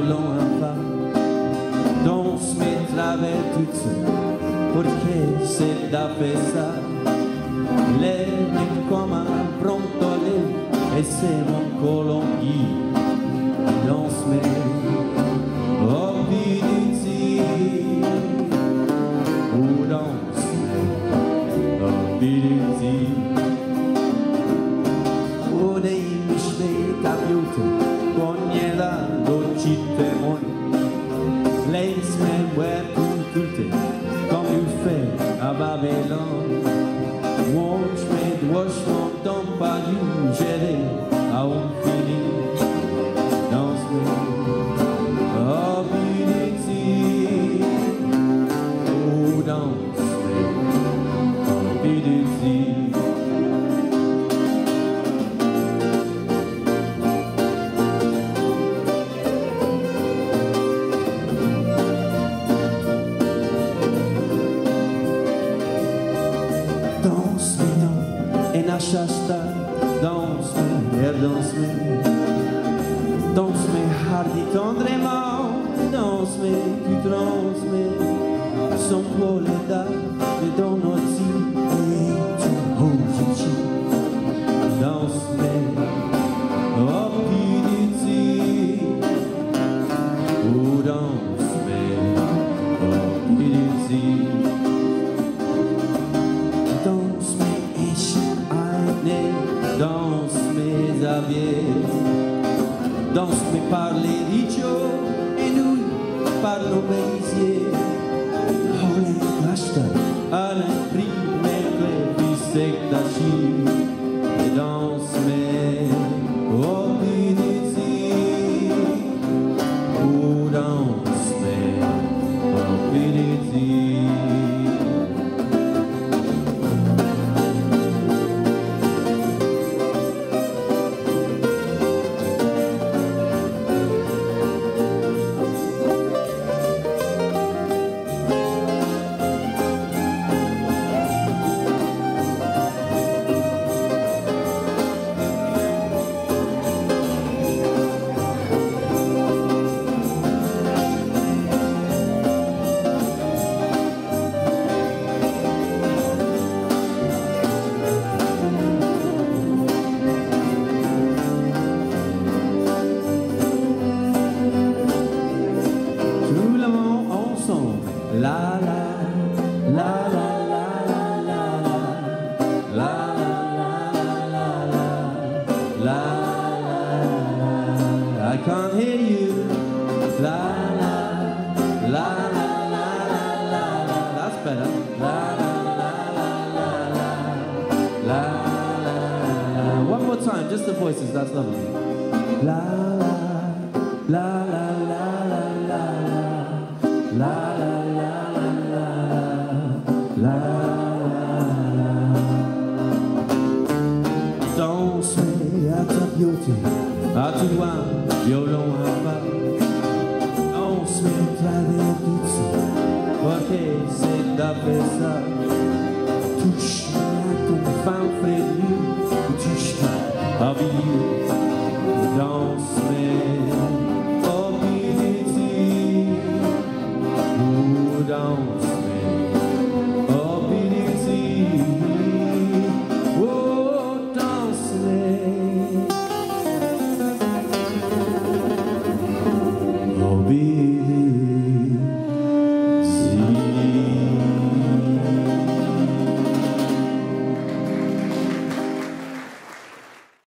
violon a fa, danse-moi travers tout ça, porque c'est da festa. Lei è come brontole e c'est mon colombier. Danse-moi, oh biditi, oh danse-moi, oh biditi. Oh dei mischle capiuto, cognela docite moi. Laisse-moi voir tout le comme il fait à Babylone. Wash mon temps pas du gérer à fini. Danse-moi, oh biditi, oh danse-moi, oh biditi. Shasta, danse-moi, danse-moi, danse-moi hardi tendrement, danse-moi, tu transmets, sans pour les dates de ton outil et tu rouges. Danse-moi, oh piditi, oh danse-moi, oh piditi. Danse mes aviers, danse-moi par les rideaux et nous par nos baisiers. Oh les gâcheta, à l'imprime, les bissecs d'achille, et danse-moi, oh biditi, oh danse-moi, oh biditi. La la la la la la la la la la la. I can't hear you. La la la la la la la. That's better. La la la la la la la. One more time, just the voices. That's lovely. La la la la la la la la la. Danse-moi à ta beauté, à tout loin, violon à bas. Danse-moi travers tout ça, ok, c'est d'après ça. Touche-moi à ton fin frélu, touche-moi à vie. Danse-moi, oh biditi, oh danse. Be